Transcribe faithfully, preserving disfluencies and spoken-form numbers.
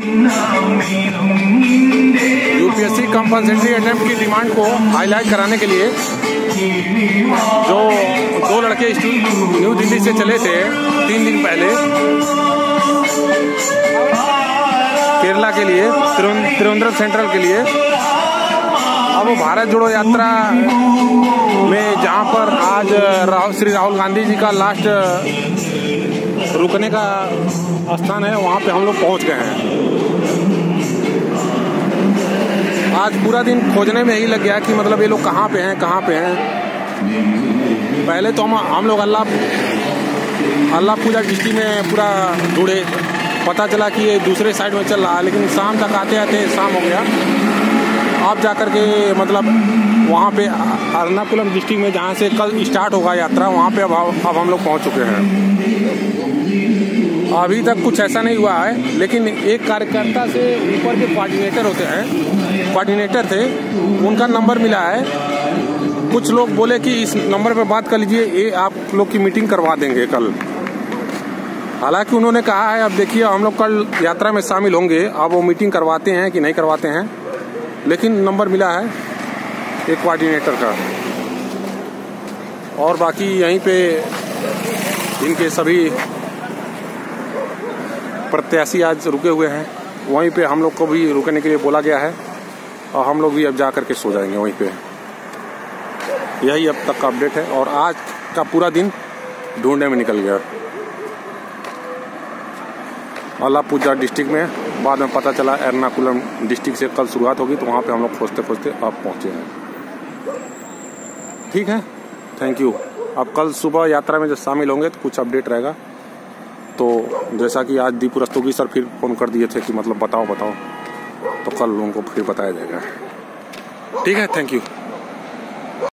UPSC compulsory attempt की demand को highlight कराने के लिए जो दो लड़के न्यू दिल्ली से चले थे तीन दिन पहले केरला के लिए, त्रिवेंद्रम सेंट्रल के लिए, अब वो भारत जोड़ो यात्रा में जहाँ पर आज राहुल श्री राहुल गांधी जी का लास्ट रुकने का स्थान है, वहाँ पे हम लोग पहुँच गए हैं। आज पूरा दिन खोजने में यही लग गया कि मतलब ये लोग कहाँ पे हैं कहाँ पे हैं। पहले तो हम हम लोग अल्लाह अल्लाह पूजा डिस्ट्रिक्ट में पूरा ढूंढे, पता चला कि ये दूसरे साइड में चल रहा है, लेकिन शाम तक आते आते शाम हो गया। अब जाकर के मतलब वहाँ पे एर्नाकुलम डिस्ट्रिक्ट में जहाँ से कल स्टार्ट होगा यात्रा, वहाँ पे अब अब हम लोग पहुँच चुके हैं। अभी तक कुछ ऐसा नहीं हुआ है, लेकिन एक कार्यकर्ता से ऊपर के कोऑर्डिनेटर होते हैं, कोऑर्डिनेटर थे, उनका नंबर मिला है। कुछ लोग बोले कि इस नंबर पे बात कर लीजिए, ये आप लोग की मीटिंग करवा देंगे कल। हालांकि उन्होंने कहा है, अब देखिए हम लोग कल यात्रा में शामिल होंगे, अब वो मीटिंग करवाते हैं कि नहीं करवाते हैं, लेकिन नंबर मिला है एक कोऑर्डिनेटर का। और बाकी यहीं पे इनके सभी प्रत्याशी आज रुके हुए हैं, वहीं पे हम लोग को भी रुकने के लिए बोला गया है और हम लोग भी अब जा कर के सो जाएंगे वहीं पे। यही अब तक का अपडेट है और आज का पूरा दिन ढूंढने में निकल गया। अलापुझा डिस्ट्रिक्ट में बाद में पता चला एर्नाकुलम डिस्ट्रिक्ट से कल शुरुआत होगी, तो वहाँ पे हम लोग खोजते खोजते अब पहुँचे हैं। ठीक है, थैंक यू। अब कल सुबह यात्रा में जब शामिल होंगे तो कुछ अपडेट रहेगा। तो जैसा कि आज दीपू रस्तोगी सर फिर फ़ोन कर दिए थे कि मतलब बताओ बताओ, तो कल उनको फिर बताया जाएगा। ठीक है, थैंक यू।